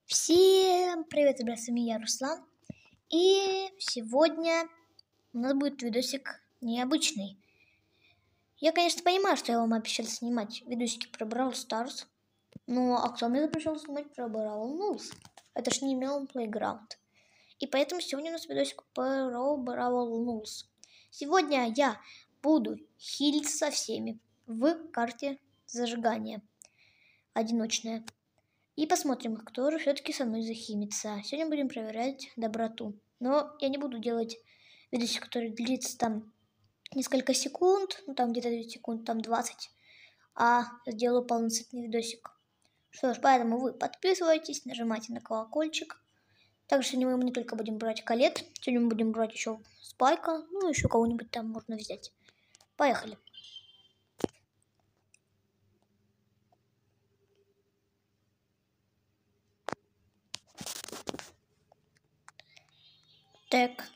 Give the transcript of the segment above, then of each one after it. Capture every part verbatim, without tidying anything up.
Всем привет, ребят, с вами я, Руслан. И сегодня у нас будет видосик необычный. Я, конечно, понимаю, что я вам обещал снимать видосики про Brawl Stars. Ну, а кто мне запрещал снимать про Brawl Noobs? Это ж не Melon Playground. И поэтому сегодня у нас видосик про Brawl Noobs. Сегодня я буду хилить со всеми в карте зажигания. Одиночная. И посмотрим, кто же все-таки со мной захимится. Сегодня будем проверять доброту. Но я не буду делать видосик, который длится там несколько секунд, ну там где-то секунд, там двадцать, а сделаю полноценный видосик. Что ж, поэтому вы подписывайтесь, нажимайте на колокольчик. Также сегодня мы не только будем брать Колет, сегодня мы будем брать еще Спайка, ну еще кого-нибудь там можно взять. Поехали. Так.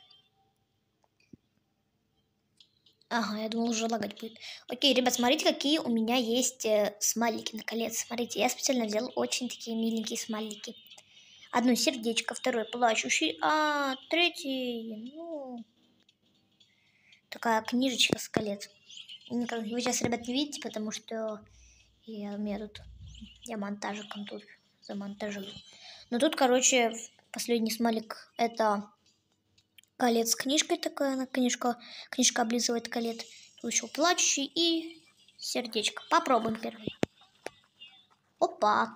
Ага, я думал, уже лагать будет. Окей, ребят, смотрите, какие у меня есть э, смайлики на колец. Смотрите, я специально взял очень такие миленькие смайлики. Одно сердечко, второй плачущий, а третий, ну, такая книжечка с колец. Вы сейчас, ребят, не видите, потому что я, у меня тут, я монтажиком тут замонтажил. Но тут, короче, последний смайлик, это... Колец с книжкой такая, она книжка, книжка облизывает колет. Тут еще плачущий и сердечко. Попробуем первый. Опа.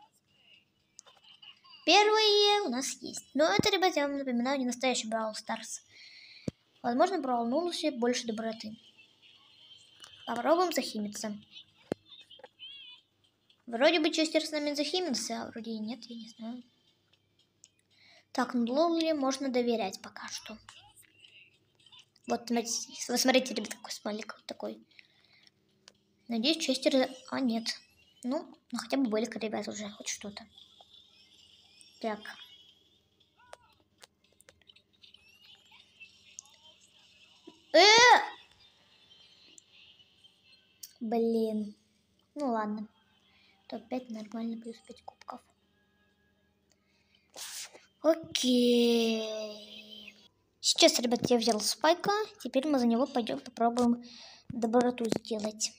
Первые у нас есть. Но это, ребята, я вам напоминаю, не настоящий Brawl Stars. Возможно, в Brawl Noobs больше доброты. Попробуем захимиться. Вроде бы Честер с нами захимился, а вроде и нет, я не знаю. Так, ну Лоли можно доверять пока что. Вот, вы смотрите, ребят, какой смайлик вот такой. Надеюсь, Честер... А, нет. Ну, ну хотя бы были, ребят, уже хоть что-то. Так. Э! Блин. Ну ладно. топ пять нормально, плюс пять кубков. Окей. Сейчас, ребят, я взял Спайка. Теперь мы за него пойдем попробуем доброту сделать.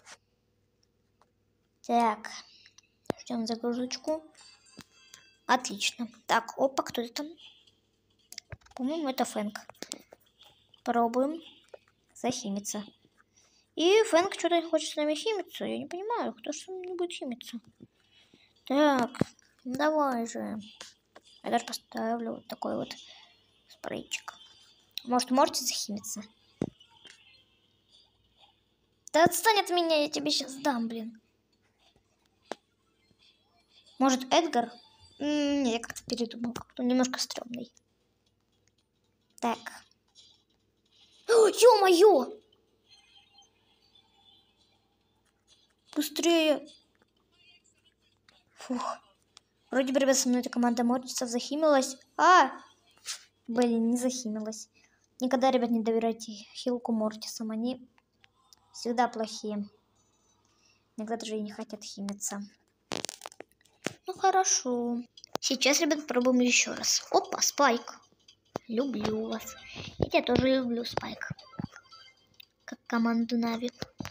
Так. Ждем загрузочку. Отлично. Так, опа, кто это там? По-моему, это Фэнк. Пробуем захимиться. И Фэнк что-то хочет с нами химиться. Я не понимаю, кто же с нами не будет химиться. Так, ну давай же. Я даже поставлю вот такой вот спрейчик. Может, можете захимиться? Да отстань от меня, я тебе сейчас дам, блин. Может, Эдгар? М-м, я как-то передумал, как-то немножко стрёмный. Так. Ё-моё! Быстрее! Фух. Вроде бы, ребят, со мной эта команда мордицев захимилась. А! Блин, не захимилась. Никогда, ребят, не доверяйте хилку мортисам. Они всегда плохие. Иногда даже и не хотят химиться. Ну, хорошо. Сейчас, ребят, пробуем еще раз. Опа, Спайк. Люблю вас. Я тебя тоже люблю, Спайк. Как команду Нави.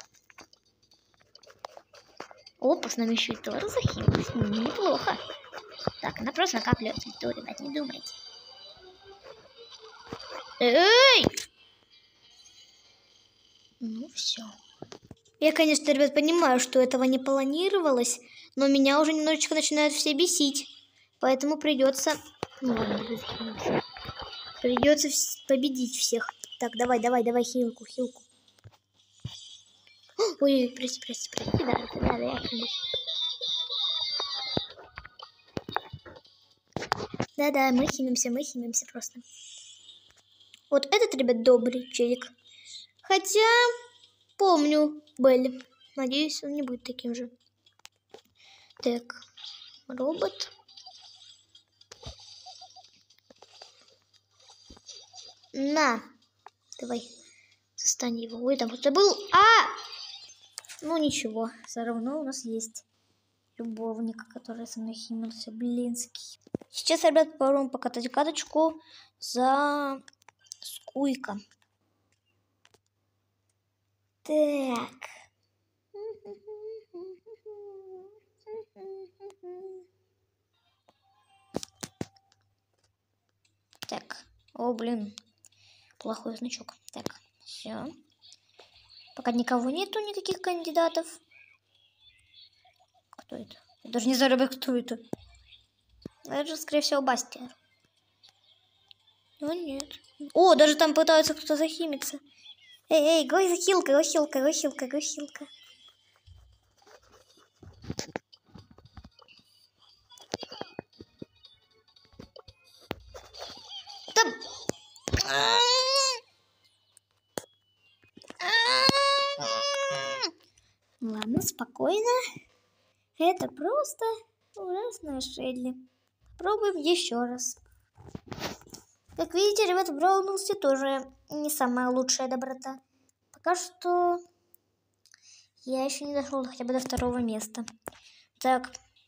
Опа, с нами еще и Тора захимилась. Ну, неплохо. Так, она просто накапливает цвету, ребят, не думайте. Эй! Ну, все. Я, конечно, ребят, понимаю, что этого не планировалось, но меня уже немножечко начинают все бесить. Поэтому придется... Ну, ладно, придется победить всех. Так, давай, давай, давай, хилку, хилку. Ой, прости, прости, прости, да, да, да, я ошиблась. Да-да, мы химимся, мы химимся просто. Вот этот, ребят, добрый челик. Хотя, помню Белли. Надеюсь, он не будет таким же. Так, робот. На, давай, застань его. Ой, там кто-то был. А! Ну ничего, все равно у нас есть любовника, который со мной химился, блинский. Сейчас, ребят, попробуем покатать каточку за Скуйка. Так. Так. О, блин. Плохой значок. Так, все. Пока никого нету, никаких кандидатов. Кто это? Я даже не знаю, кто это. Это же, скорее всего, Бастиар. Но нет. О, даже там пытаются кто-то захимиться. Эй, эй, гой захилка, гой хилка, гой хилка, гой хилка. Там... Ладно, спокойно. Это просто ужасная Шелли. Пробуем еще раз. Как видите, ребята, в Браунлсе тоже не самая лучшая доброта. Пока что я еще не дошел хотя бы до второго места. Так.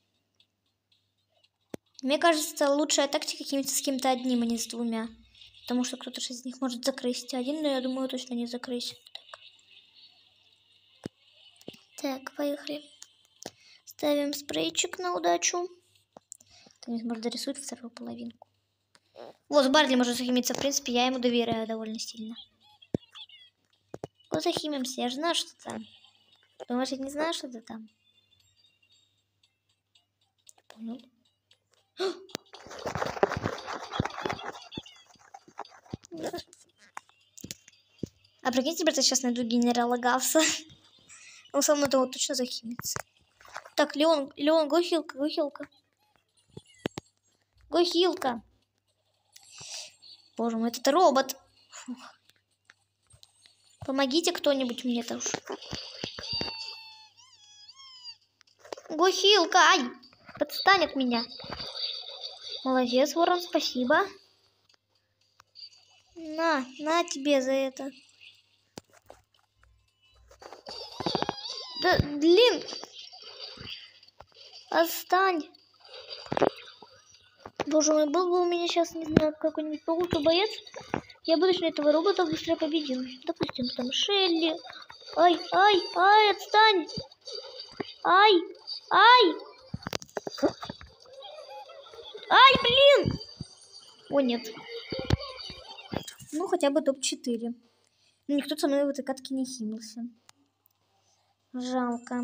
Мне кажется, лучшая тактика с кем-то одним, а не с двумя. Потому что кто-то из них может закрыть один, но я думаю, точно не закрыть. Так, так, поехали. Ставим спрейчик на удачу. Там может дорисует вторую половинку. Вот, Барли может захимиться. В принципе, я ему доверяю довольно сильно. Вот захимимся. Я же знаю, что там. Думаешь, я не знаю, что это там? Понял. А прикиньте, ребята, сейчас найду генерала Гавса. Он со мной того точно захимится. Так, Леон, Леон, гохилка, гохилка. Гохилка. Боже мой, это робот. Фух. Помогите кто-нибудь мне-то уж. Гохилка, ай! Подстань от меня. Молодец, Ворон, спасибо. На, на тебе за это. Да, блин. Отстань. Боже мой, был бы у меня сейчас, не знаю, какой-нибудь получше боец, я бы точно этого робота быстро победил. Допустим, там Шелли. Ай, ай, ай, отстань. Ай, ай. Ай, блин. О, нет. Ну, хотя бы топ четыре. Но никто со мной в этой катке не химился. Жалко.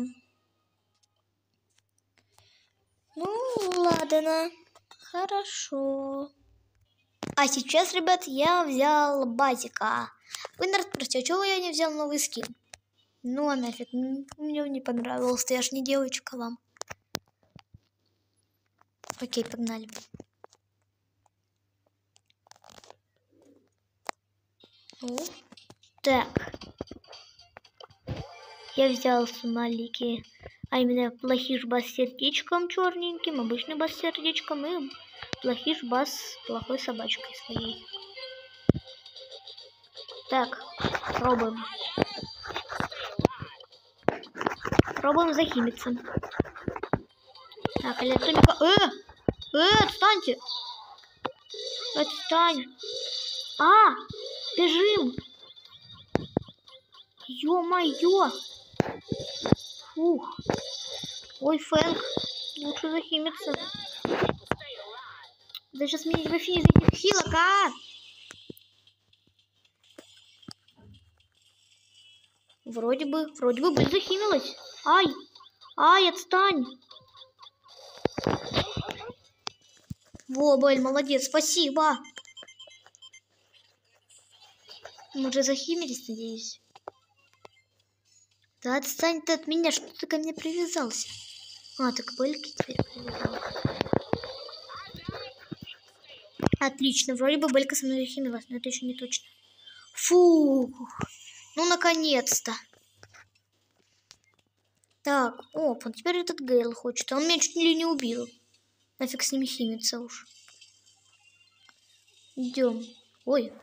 Ну, ладно. Хорошо. А сейчас, ребят, я взял Базика. Вы, наверное, спросите, а чего я не взял новый скин? Ну, а нафиг, мне не понравился. Я ж не девочка вам. Окей, погнали. Ну, так. Я взял смайлики. А именно плохиш бас с сердечком черненьким, обычный бас с сердечком и плохиш бас с плохой собачкой своей. Так, пробуем. Пробуем захимиться. Так, электроника... Э! Э, отстаньте! Отстань! А! Бежим! Ё-моё! Фух! Ой, Фэнк, лучше захимиться. Да сейчас мне вообще из этих хилок, а! Вроде бы, вроде бы бы захимилась. Ай, ай, отстань. Во, Бель, молодец, спасибо. Мы уже захимились, надеюсь. Да отстань ты от меня, что ты ко мне привязался? А, так Бельки теперь привязался. Отлично, вроде бы Белька со мной захимилась, но это еще не точно. Фух, ну наконец-то. Так, оп, он теперь этот Гейл хочет. Он меня чуть ли не убил. Нафиг с ними химиться уж. Идем. Ой.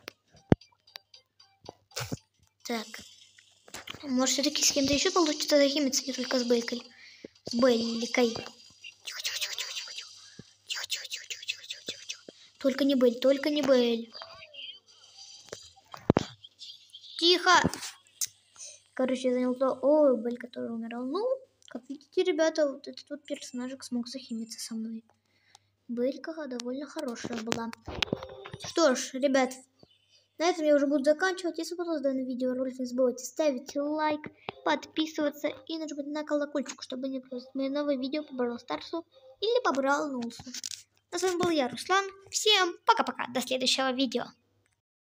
Так. Может, все-таки с кем-то еще получится захимиться, не только с Бейкой. С Белликой. Тихо, тихо, тихо, тихо, тихо, тихо. Тихо, тихо, тихо, тихо, тихо, тихо, тихо, тихо. Только не Белль, только не Белль. Тихо. Короче, я занял то... Ой, Белль, который умирал. Ну, как видите, ребята, вот этот вот персонажик смог захимиться со мной. Беллька довольно хорошая была. Что ж, ребят, на этом я уже буду заканчивать. Если понравилось данное видео, ролик, не забывайте ставить лайк, подписываться и нажимать на колокольчик, чтобы не пропустить мои новые видео по Бравл Старсу или по Бравл Ноусу. А с вами был я, Руслан. Всем пока-пока. До следующего видео.